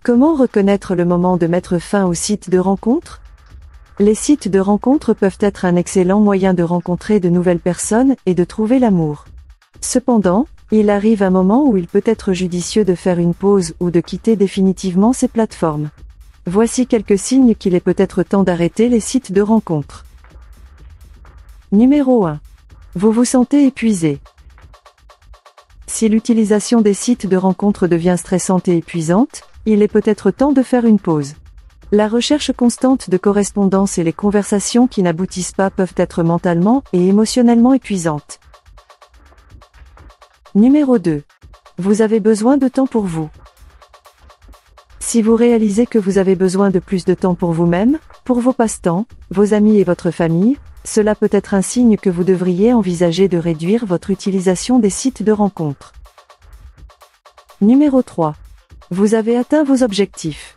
Comment reconnaître le moment de mettre fin aux sites de rencontres? Les sites de rencontres peuvent être un excellent moyen de rencontrer de nouvelles personnes et de trouver l'amour. Cependant, il arrive un moment où il peut être judicieux de faire une pause ou de quitter définitivement ces plateformes. Voici quelques signes qu'il est peut-être temps d'arrêter les sites de rencontres. Numéro 1. Vous vous sentez épuisé. Si l'utilisation des sites de rencontres devient stressante et épuisante, il est peut-être temps de faire une pause. La recherche constante de correspondance et les conversations qui n'aboutissent pas peuvent être mentalement et émotionnellement épuisantes. Numéro 2. Vous avez besoin de temps pour vous. Si vous réalisez que vous avez besoin de plus de temps pour vous-même, pour vos passe-temps, vos amis et votre famille, cela peut être un signe que vous devriez envisager de réduire votre utilisation des sites de rencontres. Numéro 3. Vous avez atteint vos objectifs.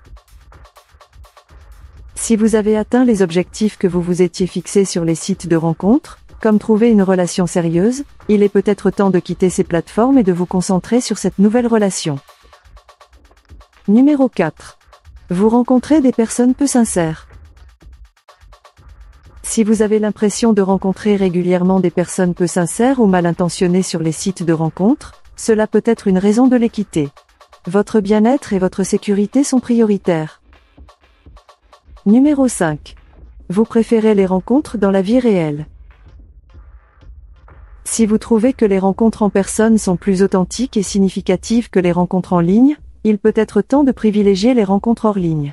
Si vous avez atteint les objectifs que vous vous étiez fixés sur les sites de rencontres, comme trouver une relation sérieuse, il est peut-être temps de quitter ces plateformes et de vous concentrer sur cette nouvelle relation. Numéro 4. Vous rencontrez des personnes peu sincères. Si vous avez l'impression de rencontrer régulièrement des personnes peu sincères ou mal intentionnées sur les sites de rencontres, cela peut être une raison de les quitter. Votre bien-être et votre sécurité sont prioritaires. Numéro 5. Vous préférez les rencontres dans la vie réelle. Si vous trouvez que les rencontres en personne sont plus authentiques et significatives que les rencontres en ligne, il peut être temps de privilégier les rencontres hors ligne.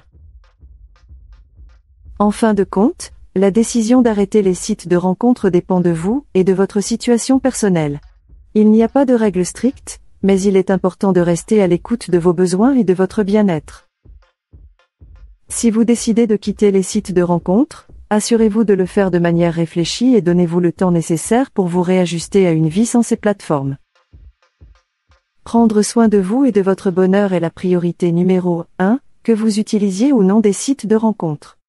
En fin de compte, la décision d'arrêter les sites de rencontres dépend de vous et de votre situation personnelle. Il n'y a pas de règles strictes, mais il est important de rester à l'écoute de vos besoins et de votre bien-être. Si vous décidez de quitter les sites de rencontres, assurez-vous de le faire de manière réfléchie et donnez-vous le temps nécessaire pour vous réajuster à une vie sans ces plateformes. Prendre soin de vous et de votre bonheur est la priorité numéro 1, que vous utilisiez ou non des sites de rencontres.